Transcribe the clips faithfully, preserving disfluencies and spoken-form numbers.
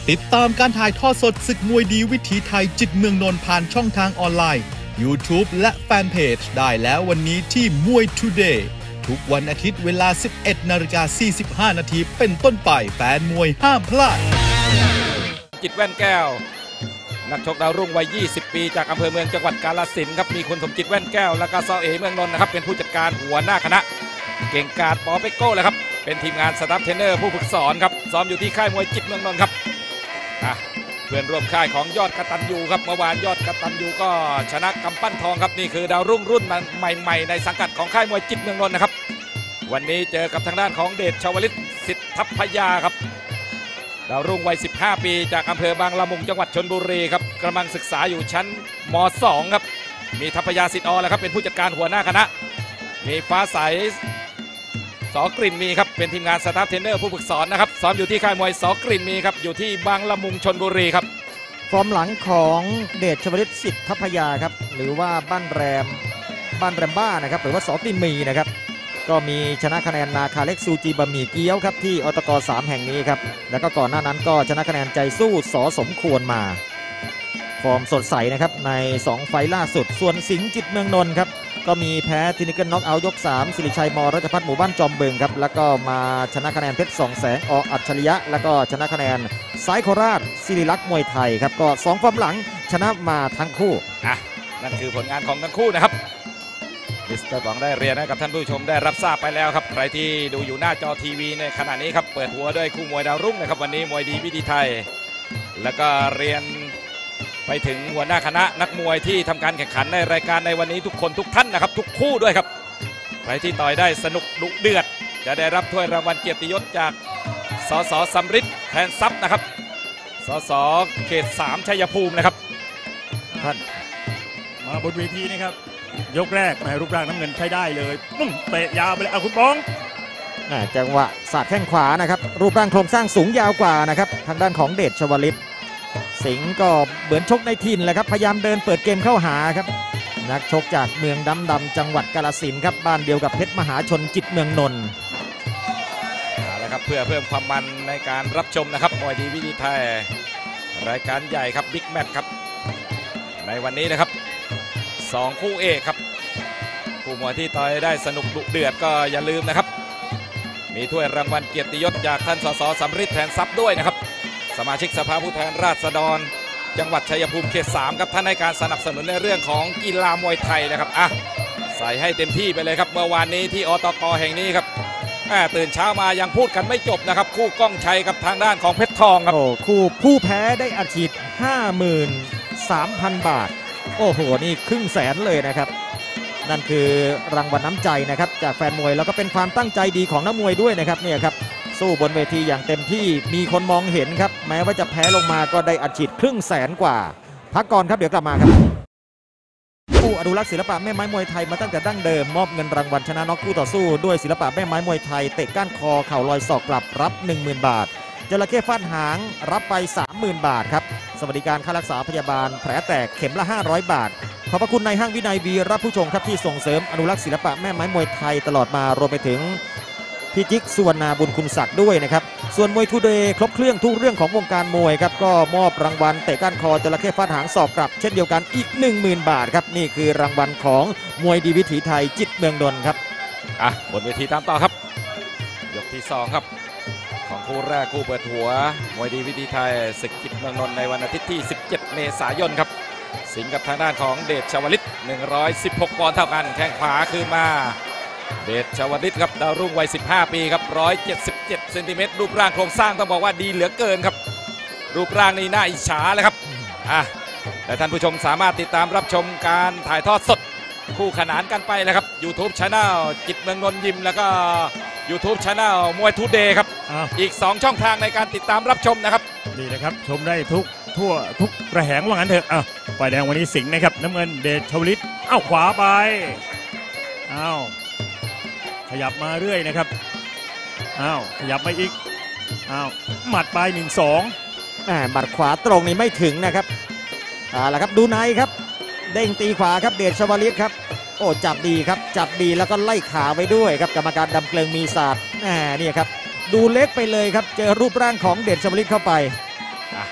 ติดตามการถ่ายทอดสดศึกมวยดีวิถีไทยจิตเมืองนนท์ผ่านช่องทางออนไลน์ YouTube และแฟนเพจได้แล้ววันนี้ที่มวย Today ทุกวันอาทิตย์เวลา สิบเอ็ดนาฬิกาสี่สิบห้านาทีเป็นต้นไปแฟนมวยห้ามพลาดจิตแว่นแก้วนักชกดาวรุ่งวัยยี่สิบปีจากอำเภอเมืองจังหวัดกาฬสินธุ์ครับมีคุณสมจิตแว่นแก้วและก็ซอเอเมืองนนท์นะครับเป็นผู้จัดการหัวหน้าคณะเก่งกาจปอเปโก้เลยครับเป็นทีมงานสตาฟเทรนเนอร์ผู้ฝึกสอนครับซ้อมอยู่ที่ค่ายมวยจิตเมืองนนท์ครับเพื่อนร่วมค่ายของยอดกตัญญูครับเมื่อวานยอดกตัญญูก็ชนะกำปั้นทองครับนี่คือดาวรุ่งรุ่นใหม่ๆในสังกัดของค่ายมวยจิตเมืองนนท์นะครับวันนี้เจอกับทางด้านของเดชชวลิตสิทธัพพยาครับดาวรุ่งวัยสิบห้าปีจากอำเภอบางละมุงจังหวัดชลบุรีครับกำลังศึกษาอยู่ชั้นม สอง ครับมีทัพพยาสิทธิ์อแล้วครับเป็นผู้จัดการหัวหน้าคณะมีฟ้าใสสอกลิ่นมีครับเป็นทีมงานสตาฟเทรนเนอร์ผู้ฝึกสอนนะครับซ้อมอยู่ที่ค่ายมวยสอกลิ่นมีครับอยู่ที่บางละมุงชลบุรีครับฟอร์มหลังของเดชชวลิตสิทธัพพยาครับหรือว่าบ้านแรมบ้านแรมบ้านะครับหรือว่าสอกลิ่นมีนะครับก็มีชนะคะแนนนาคาเล็กซูจีบะหมี่เกี๊ยวครับที่อตกสามแห่งนี้ครับแล้วก็ก่อนหน้านั้นก็ชนะคะแนนใจสู้สอสมควรมาฟอร์มสดใสนะครับในสองไฟล์ล่าสุดส่วนสิงห์จิตเมืองนนท์ครับก็มีแพ้ทินิเกิลน็อกเอาท์ยกสามสิริชัยมรัชพัฒน์หมู่บ้านจอมเบิงครับแล้วก็มาชนะคะแนนเพชรสองแสงออัจฉริยะแล้วก็ชนะคะแนนสายโคราชศิริลักษณ์มวยไทยครับก็สองฟอร์มหลังชนะมาทั้งคู่อ่ะนั่นคือผลงานของทั้งคู่นะครับมิสเตอร์บองได้เรียนให้กับท่านผู้ชมได้รับทราบไปแล้วครับใครที่ดูอยู่หน้าจอทีวีในขณะนี้ครับเปิดหัวด้วยคู่มวยดาวรุ่งนะครับวันนี้มวยดีวิถีไทยแล้วก็เรียนไปถึงหัวหน้าคณะนักมวยที่ทำการแข่งขันในรายการในวันนี้ทุกคนทุกท่านนะครับทุกคู่ด้วยครับใครที่ต่อยได้สนุกดุเดือดจะได้รับถ้วยรางวัลเกียรติยศจากสสสำริดแทนทรัพย์นะครับสสเขตสามชัยภูมินะครับท่านมาบนเวทีนะครับยกแรกมารูปร่างน้ำเงินใช้ได้เลยปุ้งเตะยาวไปเลยเอาคุณบ้องจังหวะสาดแข้งขวานะครับรูปร่างโครงสร้างสูงยาวกว่านะครับทางด้านของเดชชวลิตสิงห์ก็เหมือนชกในถิ่นแหละครับพยายามเดินเปิดเกมเข้าหาครับนักชกจากเมืองดำดำจังหวัดกาฬสินธุ์ครับบ้านเดียวกับเพชรมหาชนจิตเมืองนนท์แล้วครับเพื่อเพิ่มความมันในการรับชมนะครับมวยดีวิถีไทยรายการใหญ่ครับบิ๊กแมตช์ครับในวันนี้นะครับสองคู่เอกครับคู่มวยที่ต่อยได้สนุกดุเดือดก็อย่าลืมนะครับมีถ้วยรางวัลเกียรติยศจากท่านสสสำริดแทนทรัพย์ด้วยนะครับสมาชิกสภาผู้แทนราษฎรจังหวัดชัยภูมิเขตสามครับท่านให้การสนับสนุนในเรื่องของกีฬามวยไทยนะครับอ่ะใส่ให้เต็มที่ไปเลยครับเมื่อวานนี้ที่อตกแห่งนี้ครับตื่นเช้ามายังพูดกันไม่จบนะครับคู่ก้องชัยกับทางด้านของเพชรทองครับโอ้คู่ผู้แพ้ได้อัดฉีด ห้าหมื่นสามพัน บาทโอ้โหนี่ครึ่งแสนเลยนะครับนั่นคือรางวัลน้ำใจนะครับจากแฟนมวยแล้วก็เป็นความตั้งใจดีของนักมวยด้วยนะครับเนี่ยครับสู้บนเวทีอย่างเต็มที่มีคนมองเห็นครับแม้ว่าจะแพ้ลงมาก็ได้อัดฉีดครึ่งแสนกว่าพักก่อนครับเดี๋ยวกลับมาครับผู้อนุรักษ์ศิลปะแม่ไม้มวยไทยมาตั้งแต่ดั้งเดิมมอบเงินรางวัลชนะน็อกคู่ต่อสู้ด้วยศิลปะแม่ไม้มวยไทยเตะก้านคอเข่าลอยศอกกลับรับ หนึ่งหมื่น บาทจระเข้ฟาดหางรับไป สามหมื่น บาทครับสวัสดิการค่ารักษาพยาบาลแผลแตกเข็มละห้าร้อยบาทขอบพระคุณในห้างวินัยวีรับผู้ชมครับที่ส่งเสริมอนุรักษ์ศิลปะแม่ไม้มวยไทยตลอดมารวมไปถึงพี่จิ๊กสุวรรณาบุญคุณศักดิ์ด้วยนะครับส่วนมวยทูเดย์ครบเครื่องทุกเรื่องของวงการมวยครับก็มอบรางวัลเตะก้านคอจระเข้ฟาดหางศอกกลับเช่นเดียวกันอีก หนึ่งหมื่น บาทครับนี่คือรางวัลของมวยดีวิถีไทยจิตเมืองนนท์ครับอ่ะบนเวทีตามต่อครับยกที่สองครับของคู่แรกคู่เปิดหัวมวยดีวิถีไทยศึกจิตเมืองนนท์ในวันอาทิตย์ที่สิบเจ็ดเมษายนครับสิงห์กับทางด้านของเดชชวลิตหนึ่งร้อยสิบหกปอนด์เท่ากันแข้งขวาคืนมาเดชชวลิตครับดาวรุ่งวัยสิบห้าปีครับหนึ่งร้อยเจ็ดสิบเจ็ดเซนติเมตรรูปร่างโครงสร้างต้องบอกว่าดีเหลือเกินครับรูปร่างนี่น่าอิจฉาเลยครับอ่ะและท่านผู้ชมสามารถติดตามรับชมการถ่ายทอดสดคู่ขนานกันไปเลยครับ YouTube Channel จิตเมืองนนท์ยิมแล้วก็ YouTube Channel มวยทูเดย์ครับ อ, อีกสองช่องทางในการติดตามรับชมนะครับนี่นะครับชมได้ทุกทั่วทุกระแหงว่างั้นเถอะอ่ะฝ่ายแดงวันนี้สิงห์นะครับน้ำเงินเดชชวลิตเอ้าขวาไปอ้าวขยับมาเรื่อยนะครับอ้าวขยับไปอีกอ้าวหมัดไปหนึ่งสองแหมหมัดขวาตรงนี้ไม่ถึงนะครับอ่าแล้วครับดูในครับเด้งตีขวาครับเดชชวลิตครับโอ้จับดีครับจับดีแล้วก็ไล่ขาไว้ด้วยครับกรรมการดำเกลิงมีศาสตร์แหมนี่ครับดูเล็กไปเลยครับเจอรูปร่างของเดชชวลิตเข้าไปอ่ะ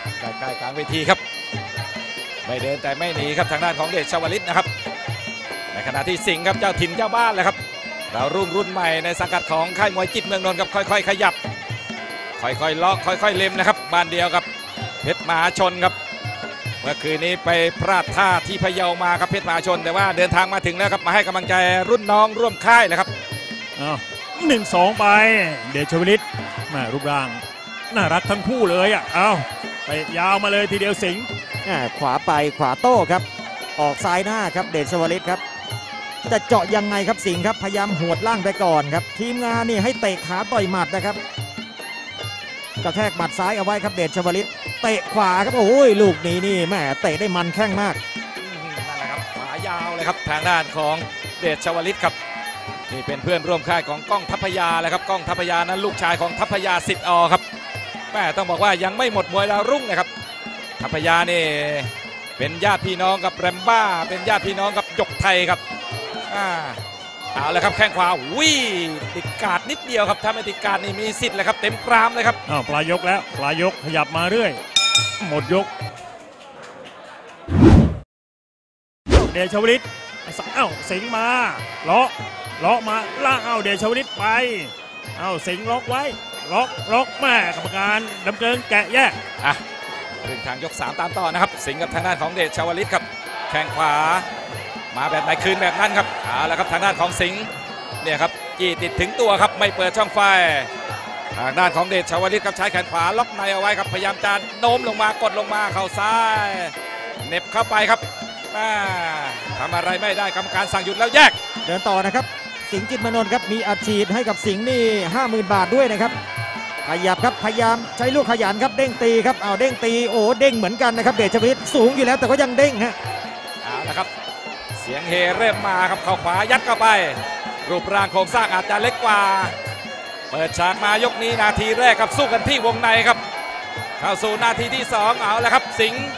ใกล้ๆกลางเวทีครับไม่เดินแต่ไม่หนีครับทางด้านของเดชชวลิตนะครับในขณะที่สิงห์ครับเจ้าถิ่นเจ้าบ้านเลยครับเรารุ่งรุ่นใหม่ในสังกัดของค่ายมวยจิตเมืองนนท์ครับค่อยๆขยับค่อยๆเลาะค่อยๆเล็มนะครับบ้านเดียวกับเพชรมหาชนครับเมื่อคืนนี้ไปพลาดท่าที่พะเยามาครับเพชรมหาชนแต่ว่าเดินทางมาถึงแล้วครับมาให้กำลังใจรุ่นน้องร่วมค่ายเลยครับหนึ่งสองไปเดชชวลิตมารูปร่างน่ารักทั้งคู่เลยอ่ะเอาไปยาวมาเลยทีเดียวสิงห์ขวาไปขวาโต้ครับออกซ้ายหน้าครับเดชชวลิตครับจะเจาะยังไงครับสิงห์ครับพยายามหวดล่างไปก่อนครับทีมงานนี่ให้เตะขาต่อยหมัดนะครับกระแทกหมัดซ้ายเอาไว้ครับเดชชวลิตเตะขวาครับโอ้ยลูกนี้นี่แม่เตะได้มันแข้งมากนั่นแหละครับขวายาวเลยครับทางด้านของเดชชวลิตครับนี่เป็นเพื่อนร่วมค่ายของก้องทัพยาเลยครับก้องทัพยานั้นลูกชายของทัพยาสิทธิ์อครับแม่ต้องบอกว่ายังไม่หมดมวยดาวรุ่งนะครับทัพยานี่เป็นญาติพี่น้องกับแรมบ้าเป็นญาติพี่น้องกับหยกไทยครับอ่าเอาเลยครับแข้งขวาวิ่งติดกาดนิดเดียวครับถ้าไม่ติดกาดนี่มีสิทธิ์เลยครับเต็มกรามเลยครับอ้าวปลายยกแล้วปลายยกขยับมาเรื่อยหมดยกเดชชวลิตเอ้าสิงห์มาเลาะเลาะมาล่างเอาเดชชวลิตไปเอาสิงห์ล็อกไว้ล็อกล็อกแม่กรรมการดำเนินแกะแยกอ่ะเรื่องทางยกสามตามต่อนะครับสิงห์กับทางด้านของเดชชวลิตครับแข้งขวามาแบบไหนคืนแบบนั้นครับเอาละครับทางด้านของสิงห์เนี่ยครับจี้ติดถึงตัวครับไม่เปิดช่องไฟทางด้านของเดชชวลิตครับใช้แขนขวาล็อกในเอาไว้ครับพยายามจะโน้มลงมากดลงมาเข่าซ้ายเน็บเข้าไปครับทำอะไรไม่ได้กรรมการสั่งหยุดแล้วแยกเดินต่อนะครับสิงห์จิตเมืองนนท์ครับมีอัดฉีดให้กับสิงห์นี่ห้าหมื่นบาทด้วยนะครับขยับครับพยายามใช้ลูกขยันครับเด้งตีครับเอาเด้งตีโอ้เด้งเหมือนกันนะครับเดชชวลิตสูงอยู่แล้วแต่ก็ยังเด้งฮะเอาละครับเสียงเฮเริ่มมาครับเข้าขวายัดเข้าไปรูปร่างโครงสร้างอาจจะเล็กกว่าเปิดฉากมายกนี้นาทีแรกครับสู้กันที่วงในครับเข้าสู่นาทีที่สองเอาละครับสิงห์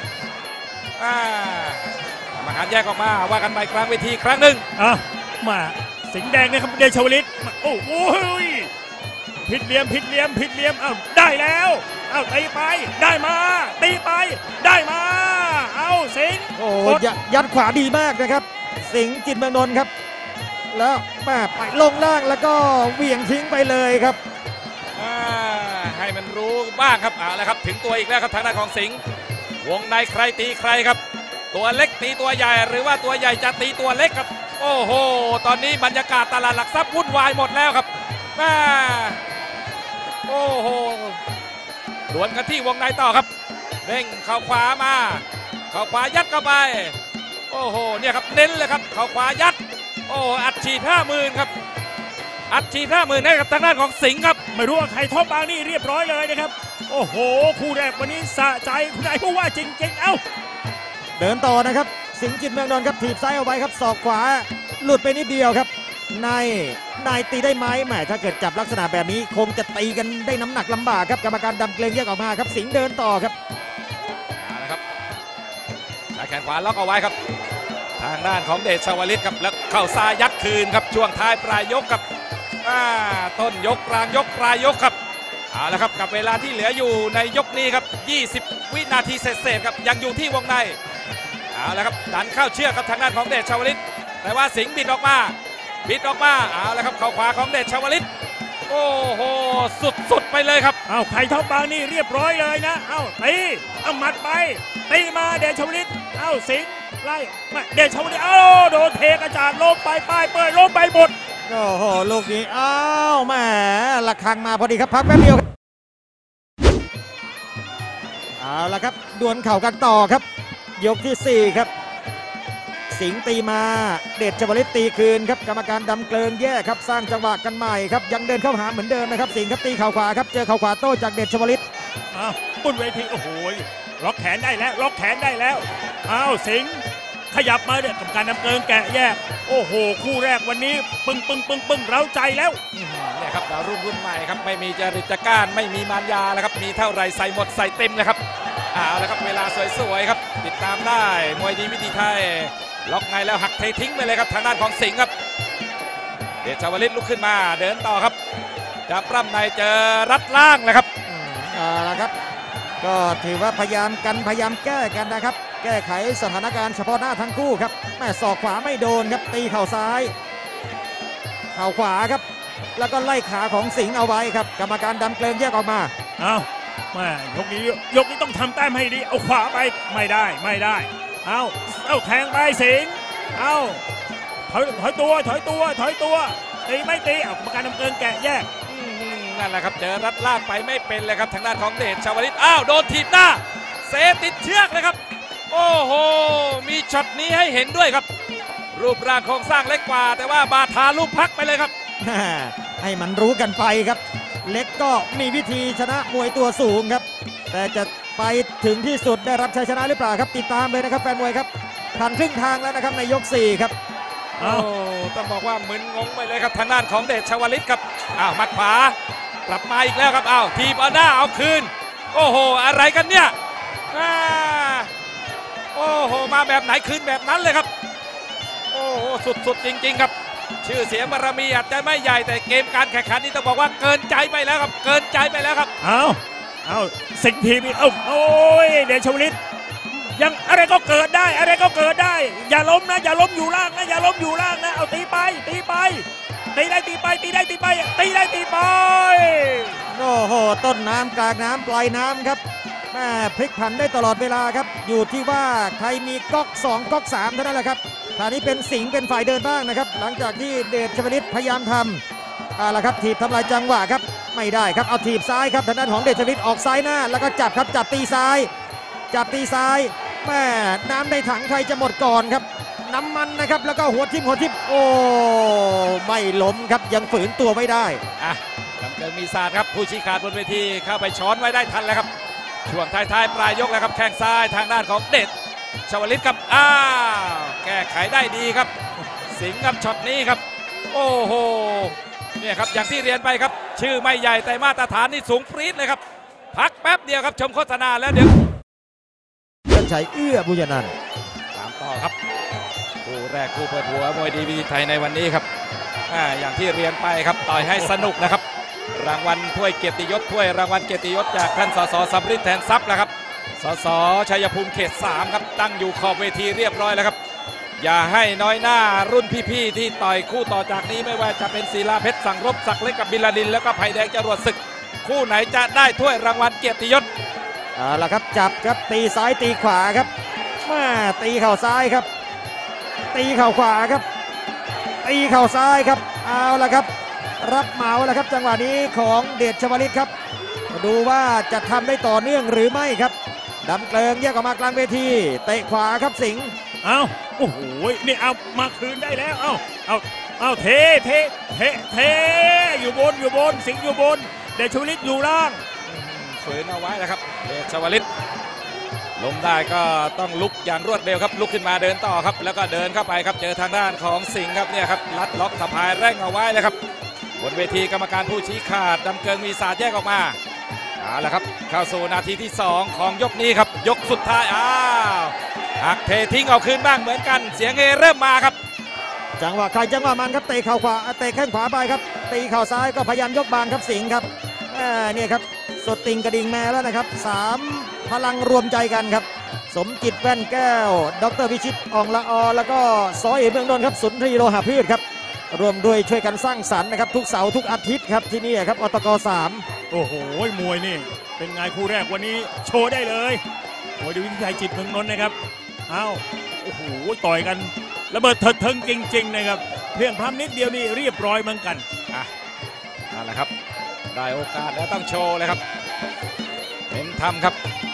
มาการแยกออกมาว่ากันใหม่กลางเวทีครั้งหนึ่งอ่ะมาสิงห์แดงนะครับเดชชวลิตโอ้โหผิดเหลี่ยมผิดเหลี่ยมผิดเหลี่ยมเอาได้แล้วเอาตีไปได้มาตีไปได้มาเอาสิงห์โอ้ยัดขวาดีมากนะครับสิงห์จิตเมืองนนท์ครับแล้วแม่ไปลงล่างแล้วก็เหวี่ยงทิ้งไปเลยครับให้มันรู้บ้างครับเอาละครับถึงตัวอีกแล้วครับทางด้านของสิงห์วงในใครตีใครครับตัวเล็กตีตัวใหญ่หรือว่าตัวใหญ่จะตีตัวเล็กครับโอ้โหตอนนี้บรรยากาศตลาดหลักทรัพย์วุ่นวายหมดแล้วครับแม่โอ้โหดวลกันที่วงในต่อครับเด้งเข่าขวามาเข่าขวายัดเข้าไปโอ้โหเนี่ยครับเน้นเลยครับเข่าขวายัดโอ้อัดฉีดห้าหมื่นครับอัดฉีดห้าหมื่นให้กับทางด้านของสิงห์ครับไม่รู้ว่าใครท็อปบางนี่เรียบร้อยเลยนะครับโอ้โหคู่แรกวันนี้สะใจคุณนายผู้ว่าจริงๆเอ้าเดินต่อนะครับสิงห์จิตเมืองนนท์ครับถีบซ้ายเอาไว้ครับศอกขวาหลุดไปนิดเดียวครับนายนายตีได้ไหมแหมถ้าเกิดจับลักษณะแบบนี้คงจะตีกันได้น้ำหนักลำบากครับกรรมการดำเกรงแยกออกมาครับสิงห์เดินต่อครับเอาละครับใช้แขนขวาล็อกเอาไว้ครับทางด้านของเดชชวลิตครับแล้วเข้าซ้ายยัดคืนครับช่วงท้ายปลายยกครับต้นยกกลางยกปลายยกครับเอาละครับกับเวลาที่เหลืออยู่ในยกนี้ครับยี่สิบวินาทีเศษๆครับยังอยู่ที่วงในเอาละครับดันเข้าเชือกครับทางด้านของเดชชวลิตแต่ว่าสิงห์บิดออกมาบิดออกมาเอาละครับเข่าขวาของเดชชวลิตโอ้โหสุดๆไปเลยครับเอาไข่ท็อปบางนี่เรียบร้อยเลยนะเอาตีเอาหมัดไปตีมาเดชชวลิตเอาสิงห์ไล่เดชชวลิตเอาโดนเทกระจาดล้มไปป้ายเปิดล้มไปหมดโอ้โหลูกนี้อ้าวแหมระฆังมาพอดีครับพักแป๊บเดียวเอาละครับดวลเข่ากันต่อครับยกที่สี่ครับสิงห์ตีมาเดชชวลิตตีคืนครับกรรมการดำเกลิงแย่ครับสร้างจังหวะกันใหม่ครับยังเดินเข้าหาเหมือนเดิมนะครับสิงห์ครับตีเข่าขวาครับเจอเข่าขวาโต้จากเดชชวลิตอ้าวบนเวทีโอ้โหล็อกแขนได้แล้วล็อกแขนได้แล้วอ้าวสิงห์ขยับมาเนี่ยกับการนำเกินแกะแยกโอ้โหคู่แรกวันนี้ปึ้งปึ้งปึ้งปึ้งเร้าใจแล้วเนี่ยครับดาวรุ่งรุ่นใหม่ครับไม่มีจริตจักรไม่มีมารยาแล้วครับมีเท่าไรใส่หมดใส่เต็มเลยครับเอาละครับเวลาสวยๆครับติดตามได้มวยดีวิธีไทยล็อกในแล้วหักเททิ้งไปเลยครับทางด้านของสิงห์ครับเดชชวลิตลุกขึ้นมาเดินต่อครับจะปล้ำในเจอรัดล่างเลยครับเอาละครับเดก็ถือว่าพยายามกันพยายามแก้กันนะครับ แก้ไขสถานการณ์เฉพาะหน้าทั้งคู่ครับแม่ศอกขวาไม่โดนครับตีเข่าซ้ายเข่าขวาครับแล้วก็ไล่ขาของสิงห์เอาไว้ครับกรรมการดำเกรงแยกออกมาเอาแม่ยกนี้ยกนี้ต้องทำแต้มให้ดีเอาขวาไปไม่ได้ไม่ได้เอาเอาแทงไปสิงห์เอาถอยถอยตัวถอยตัวถอยตัวตีไม่ตีเอากรรมการดำเกรงแกะแยกนั่นแหละครับเจอรัดลากไปไม่เป็นเลยครับทางด้านของเดชชวลิตอ้าวโดนถีบหน้าเซติดเชือกเลยครับโอ้โหมีช็อตนี้ให้เห็นด้วยครับรูปร่างโครงสร้างเล็กกว่าแต่ว่าบาทาลูกพักไปเลยครับให้มันรู้กันไปครับเล็กก็มีวิธีชนะมวยตัวสูงครับแต่จะไปถึงที่สุดได้รับชัยชนะหรือเปล่าครับติดตามเลยนะครับแฟนมวยครับผ่านครึ่งทางแล้วนะครับในยกสี่ครับโอ้ต้องบอกว่ามึนงงไปเลยครับทางด้านของเดชชวลิตครับอ้าวมัดขวากลับมาอีกแล้วครับอ้าวทีบเอาหน้าเอาคืนโอ้โหอะไรกันเนี่ยโอ้โหมาแบบไหนคืนแบบนั้นเลยครับโอ้โหสุดๆจริงๆครับชื่อเสียงบารมีอาจจะไม่ใหญ่แต่เกมการแข่งขันนี่ต้องบอกว่าเกินใจไปแล้วครับเกินใจไปแล้วครับเอาเอาสิงห์ทีมเอ้าโอ้ยเดชชวลิตยังอะไรก็เกิดได้อะไรก็เกิดได้อย่าล้มนะอย่าล้มอยู่ล่างนะอย่าล้มอยู่ล่างนะเอาตีไปตีไปตีได้ตีไปตีได้ตีไปตีได้ตีไปโอ้โหต้นน้ำกลางน้ำปลายน้ำครับแม่พลิกผันได้ตลอดเวลาครับอยู่ที่ว่าใครมีก๊อกสองก๊อกสามเท่านั้นแหละครับคราวนี้เป็นสิงห์เป็นฝ่ายเดินบ้างนะครับหลังจากที่เดชชวลิตพยายามทำเอาละครับถีบทำลายจังหวะครับไม่ได้ครับเอาถีบซ้ายครับทางด้านของเดชชวลิตออกซ้ายหน้าแล้วก็จับครับจับตีซ้ายจับตีซ้ายแม่น้ำในถังใครจะหมดก่อนครับน้ำมันนะครับแล้วก็หัวทิ่มหัวทิ่มโอ้ไม่ล้มครับยังฝืนตัวไม่ได้อ่ะกำเกิงมีศาสตร์ครับผู้ชี้ขาดบนเวทีเข้าไปช้อนไว้ได้ทันแล้วครับช่วงท้ายๆปลายยกแล้วครับแข้งซ้ายทางด้านของเดชชวลิตครับอ้าวแก้ไขได้ดีครับสิงห์กับช็อตนี้ครับโอ้โหเนี่ยครับอย่างที่เรียนไปครับชื่อไม่ใหญ่แต่มาตรฐานนี่สูงปรี๊ดเลยครับพักแป๊บเดียวครับชมโฆษณาแล้วเดี๋ยวท่านชัยเอื้อบุญนันท์ตามต่อครับคู่แรกคู่เปิดหัวมวยดีวีไทยในวันนี้ครับอ่าอย่างที่เรียนไปครับต่อยให้สนุกนะครับรางวัลถ้วยเกียรติยศถ้วยรางวัลเกียรติยศจากท่านสสสัมฤทธิ์แทนทรัพย์นะครับสสชัยภูมิเขตสามครับตั้งอยู่ขอบเวทีเรียบร้อยแล้วครับอย่าให้น้อยหน้ารุ่นพี่ๆที่ต่อยคู่ต่อจากนี้ไม่ว่าจะเป็นศิลาเพชรสังรบศักดิ์เล็กกับบิลาดินแล้วก็ไผ่แดงจรวดศึกคู่ไหนจะได้ถ้วยรางวัลเกียรติยศเอาละครับจับครับตีซ้ายตีขวาครับมาตีเข่าซ้ายครับตีเข่าขวาครับตีเข่าซ้ายครับเอาละครับรับเหมาแล้วครับจังหวะนี้ของเดชชวลิตครับดูว่าจะทำได้ต่อเนื่องหรือไม่ครับดำเกลิงแยกออกมากลางเวทีเตะขวาครับสิงห์เอาโอ้โหนี่เอามาคืนได้แล้วเอาเอาเอาเทเทเทเทอยู่บนอยู่บนสิงห์อยู่บนเดชชวลิตอยู่ล่างฝืนเอาไว้นะครับเดชชวลิตล้มได้ก็ต้องลุกอย่างรวดเร็วครับลุกขึ้นมาเดินต่อครับแล้วก็เดินเข้าไปครับเจอทางด้านของสิงห์ครับเนี่ยครับลัดล็อกสะพายแร่งเอาไว้เลยครับบนเวทีกรรมการผู้ชี้ขาดดำเกิงมีศาสตร์แยกออกมาเอาละครับเข้าสู่นาทีที่สองของยกนี้ครับยกสุดท้ายอ้าวหักเททิ้งเอาคืนบ้างเหมือนกันเสียงเฮเริ่มมาครับจังหวะใครจังหวะมันครับเตะเข่าขวาเตะแข้งขวาไปครับตีเข่าซ้ายก็พยายามยกบางครับสิงห์ครับเนี่ยครับสดติงกระดิ่งแม่แล้วนะครับสามพลังรวมใจกันครับสมจิตแว่นแก้วดรวิชิตอ่องละออแล้วก็ซอยเมืองนนท์ครับสุนทรีโลหะพืชครับรวมด้วยช่วยกันสร้างสรรค์นะครับทุกเสาร์ทุกอาทิตย์ครับที่นี่ครับอตกสามโอ้โหมวยนี่เป็นไงคู่แรกวันนี้โชว์ได้เลยมวยดีวิชัยจิตเมืองนนท์นะครับอ้าวโอ้โหต่อยกันระเบิดเถิดเทิงจริงๆนะครับเพียงพร้ำนิดเดียวนี่เรียบร้อยเหมือนกันอ่ะนั่นแหละครับได้โอกาสแล้วต้องโชว์เลยครับเน้นทำครับ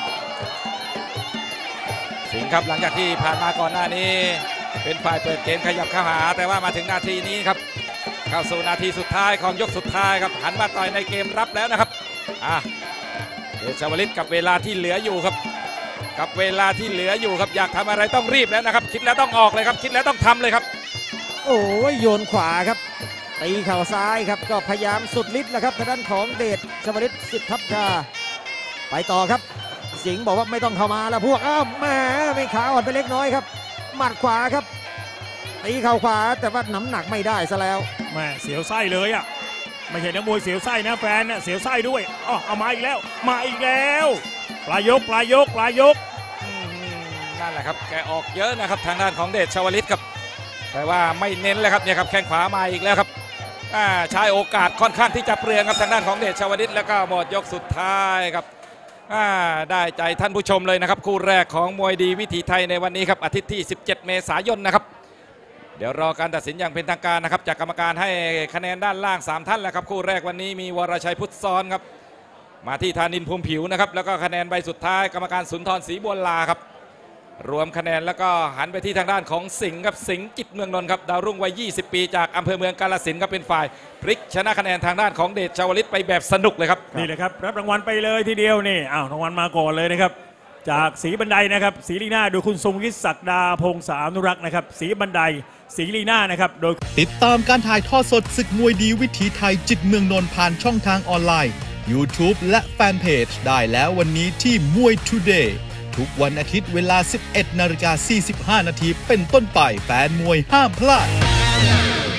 สิงห์ครับหลังจากที่ผ่านมาก่อนหน้านี้เป็นฝ่ายเปิดเกมขยับเข้าหาแต่ว่ามาถึงนาทีนี้ครับเข้าสู่นาทีสุดท้ายของยกสุดท้ายครับหันมาต่อยในเกมรับแล้วนะครับอ่ะเดชชวลิตกับเวลาที่เหลืออยู่ครับกับเวลาที่เหลืออยู่ครับอยากทำอะไรต้องรีบแล้วนะครับคิดแล้วต้องออกเลยครับคิดแล้วต้องทำเลยครับโอ้ยโยนขวาครับตีเข่าซ้ายครับก็พยายามสุดฤทธิ์นะครับทางด้านของเดชชวลิตสิทธิ์ทัพชาไปต่อครับสิงห์บอกว่าไม่ต้องเข้ามาแล้วพวกอ้าวแหมไม่ขาอ่อนไปเล็กน้อยครับหมัดขวาครับตีเข่าขวาแต่ว่าน้ำหนักไม่ได้ซะแล้วแหมเสียวไส้เลยอ่ะไม่ใช่นักมวยเสียวไส้นะแฟนเนี่ยเสียวไส้ด้วยอ๋อเอามาอีกแล้วมาอีกแล้วปลายยกปลายยกปลายยกนั่นแหละครับแกออกเยอะนะครับทางด้านของเดชชวลิตครับแต่ว่าไม่เน้นเลยครับเนี่ยครับแข้งขวามาอีกแล้วครับใช้โอกาสค่อนข้างที่จะเปลืองครับทางด้านของเดชชวลิตแล้วก็หมดยกสุดท้ายครับได้ใจท่านผู้ชมเลยนะครับคู่แรกของมวยดีวิถีไทยในวันนี้ครับอาทิตย์ที่สิบเจ็ดเมษายนนะครับเดี๋ยวรอการตัดสินอย่างเป็นทางการนะครับจากกรรมการให้คะแนนด้านล่างสามท่านแล้วครับคู่แรกวันนี้มีวรชัยพุทธซ้อนครับมาที่ธานินทร์ภูมิผิวนะครับแล้วก็คะแนนใบสุดท้ายกรรมการสุนทรศรีบัวลาครับรวมคะแนนแล้วก็หันไปที่ทางด้านของสิงห์ครับสิงห์จิตเมืองนนท์ครับดาวรุ่งวัยยี่สิบปีจากอำเภอเมืองกาฬสินธุ์ครับเป็นฝ่ายพลิกชนะคะแนนทางด้านของเดชชวลิตไปแบบสนุกเลยครับนี่เลยครับรับรางวัลไปเลยทีเดียวนี่อ้าวรางวัลมาก่อนเลยนะครับจากสีบันไดนะครับสีลีน่าโดยคุณทรงฤทธิ์ศักดาพงษาอนุรักษ์นะครับสีบันไดสีลีน่านะครับโดยติดตามการถ่ายทอดสดศึกมวยดีวิถีไทยจิตเมืองนนท์ผ่านช่องทางออนไลน์ YouTube และแฟนเพจได้แล้ววันนี้ที่มวย Today ทุกวันอาทิตย์เวลา สิบเอ็ดนาฬิกาสี่สิบห้านาทีเป็นต้นไปแฟนมวยห้ามพลาด